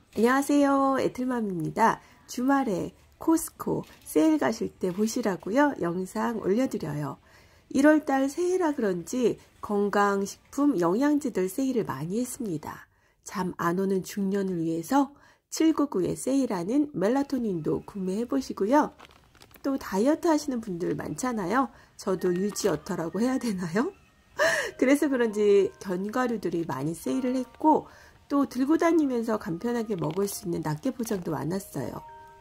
안녕하세요, 애틀맘입니다. 주말에 코스코 세일 가실 때 보시라고요 영상 올려드려요. 1월달 새해라 그런지 건강식품 영양제들 세일을 많이 했습니다. 잠 안 오는 중년을 위해서 799에 세일하는 멜라토닌도 구매해 보시고요. 또 다이어트 하시는 분들 많잖아요. 저도 유지어터라고 해야 되나요? 그래서 그런지 견과류들이 많이 세일을 했고, 또 들고 다니면서 간편하게 먹을 수 있는 낱개 포장도 많았어요.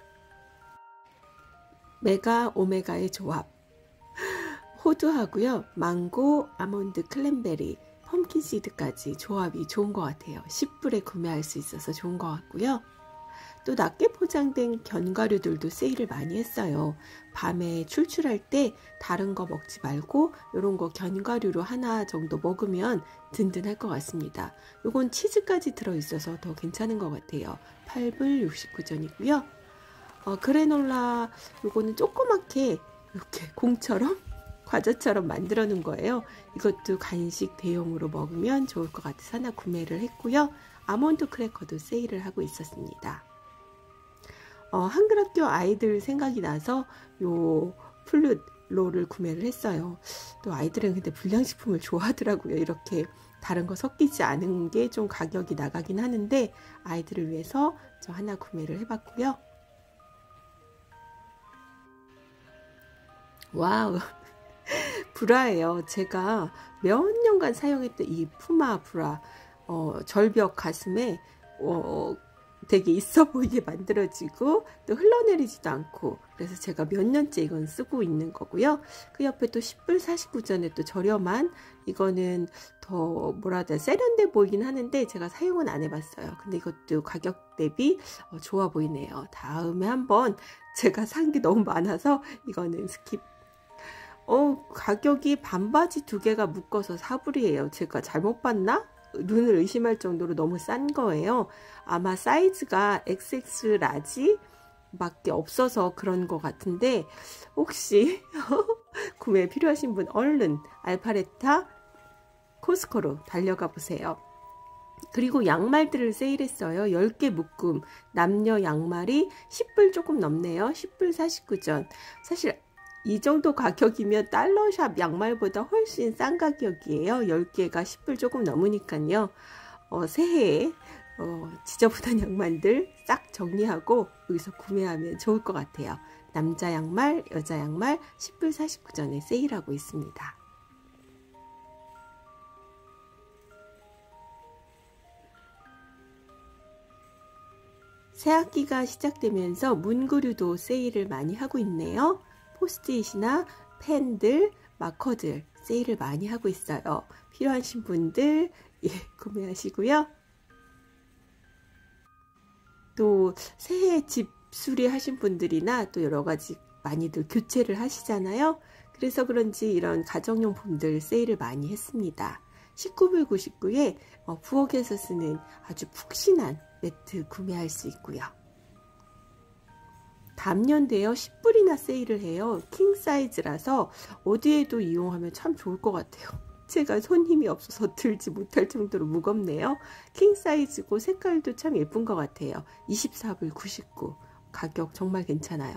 메가 오메가의 조합, 호두하고요, 망고, 아몬드, 클랜베리, 펌킨 시드까지 조합이 좋은 것 같아요. 10불에 구매할 수 있어서 좋은 것 같고요. 또 낱개 포장된 견과류들도 세일을 많이 했어요. 밤에 출출할 때 다른 거 먹지 말고 이런 거 견과류로 하나 정도 먹으면 든든할 것 같습니다. 요건 치즈까지 들어있어서 더 괜찮은 것 같아요. 8불 69전이고요. 그래놀라 요거는 조그맣게 이렇게 공처럼 과자처럼 만들어 놓은 거예요. 이것도 간식 대용으로 먹으면 좋을 것 같아서 하나 구매를 했고요. 아몬드 크래커도 세일을 하고 있었습니다. 한글학교 아이들 생각이 나서 요 플룻롤을 구매를 했어요. 또 아이들은 근데 불량식품을 좋아하더라고요. 이렇게 다른 거 섞이지 않은 게 좀 가격이 나가긴 하는데 아이들을 위해서 저 하나 구매를 해봤고요. 와우, 브라예요. 제가 몇 년간 사용했던 이 푸마 브라, 절벽 가슴에 되게 있어 보이게 만들어지고 또 흘러내리지도 않고, 그래서 제가 몇 년째 이건 쓰고 있는 거고요. 그 옆에 또 10불 49전에 또 저렴한, 이거는 더 뭐라 해야 세련돼 보이긴 하는데 제가 사용은 안 해봤어요. 근데 이것도 가격 대비 좋아 보이네요. 다음에 한번, 제가 산 게 너무 많아서 이거는 스킵. 가격이 반바지 2개가 묶어서 4불이에요. 제가 잘못 봤나? 눈을 의심할 정도로 너무 싼 거예요. 아마 사이즈가 XX 라지 밖에 없어서 그런 것 같은데, 혹시 구매 필요하신 분 얼른 알파레타 코스코로 달려가 보세요. 그리고 양말들을 세일했어요. 10개 묶음 남녀 양말이 10불 조금 넘네요. 10불 49전. 사실 이 정도 가격이면 달러샵 양말보다 훨씬 싼 가격이에요. 10개가 10불 조금 넘으니까요. 새해에 지저분한 양말들 싹 정리하고 여기서 구매하면 좋을 것 같아요. 남자 양말, 여자 양말 10불 49전에 세일하고 있습니다. 새학기가 시작되면서 문구류도 세일을 많이 하고 있네요. 포스트잇이나 펜들, 마커들 세일을 많이 하고 있어요. 필요하신 분들 구매하시고요. 또 새해 집 수리하신 분들이나 또 여러가지 많이들 교체를 하시잖아요. 그래서 그런지 이런 가정용품들 세일을 많이 했습니다. 19불 99에 부엌에서 쓰는 아주 푹신한 매트 구매할 수 있고요. 담요인데요, 10불이나 세일을 해요. 킹 사이즈라서 어디에도 이용하면 참 좋을 것 같아요. 제가 손 힘이 없어서 들지 못할 정도로 무겁네요. 킹 사이즈고 색깔도 참 예쁜 것 같아요. 24불 99. 가격 정말 괜찮아요.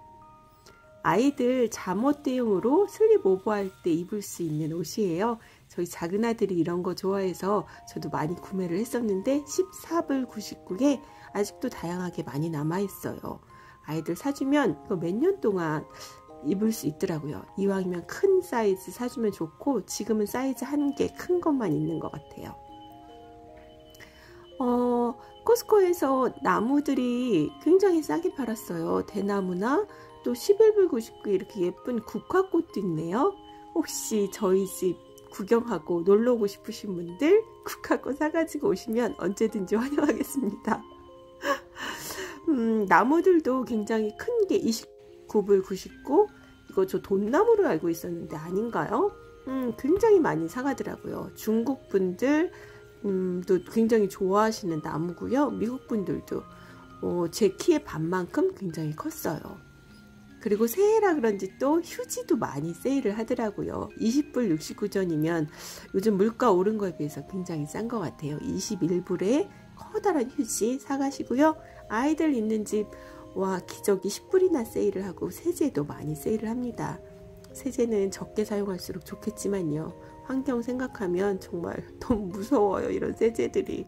아이들 잠옷 대용으로 슬립 오버할 때 입을 수 있는 옷이에요. 저희 작은 아들이 이런 거 좋아해서 저도 많이 구매를 했었는데 14불 99에 아직도 다양하게 많이 남아있어요. 아이들 사주면 이거 몇 년 동안 입을 수 있더라고요. 이왕이면 큰 사이즈 사주면 좋고, 지금은 사이즈 한 개 큰 것만 있는 것 같아요. 코스코에서 나무들이 굉장히 싸게 팔았어요. 대나무나 또 11불 99 이렇게 예쁜 국화꽃도 있네요. 혹시 저희 집 구경하고 놀러 오고 싶으신 분들 국화꽃 사가지고 오시면 언제든지 환영하겠습니다. 나무들도 굉장히 큰 게 29불 99. 이거 저 돈나무로 알고 있었는데 아닌가요? 굉장히 많이 사가더라고요. 중국 분들 또 굉장히 좋아하시는 나무고요. 미국 분들도 제 키의 반만큼 굉장히 컸어요. 그리고 새해라 그런지 또 휴지도 많이 세일을 하더라고요. 20불 69전이면 요즘 물가 오른 거에 비해서 굉장히 싼 것 같아요. 21불에 커다란 휴지 사가시고요. 아이들 있는 집 와 기저귀 10불이나 세일을 하고 세제도 많이 세일을 합니다. 세제는 적게 사용할수록 좋겠지만요. 환경 생각하면 정말 너무 무서워요. 이런 세제들이.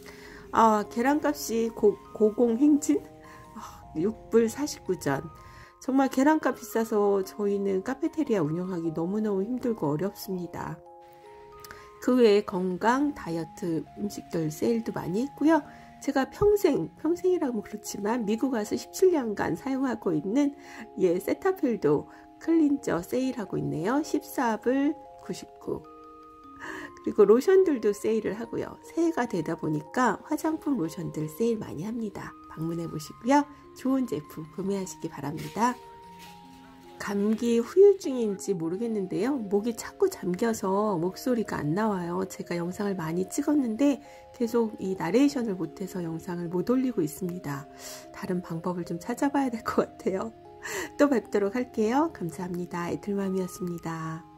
계란값이 고공행진? 6불 49전. 정말 계란값 비싸서 저희는 카페테리아 운영하기 너무너무 힘들고 어렵습니다. 그 외에 건강, 다이어트 음식들 세일도 많이 했고요. 제가 평생이라고 그렇지만 미국 와서 17년간 사용하고 있는 세타필도 클린저 세일하고 있네요. 14불 99. 그리고 로션들도 세일을 하고요. 새해가 되다 보니까 화장품 로션들 세일 많이 합니다. 방문해 보시고요. 좋은 제품 구매하시기 바랍니다. 감기 후유증인지 모르겠는데요. 목이 자꾸 잠겨서 목소리가 안 나와요. 제가 영상을 많이 찍었는데 계속 이 나레이션을 못해서 영상을 못 올리고 있습니다. 다른 방법을 좀 찾아봐야 될 것 같아요. 또 뵙도록 할게요. 감사합니다. 애틀맘이었습니다.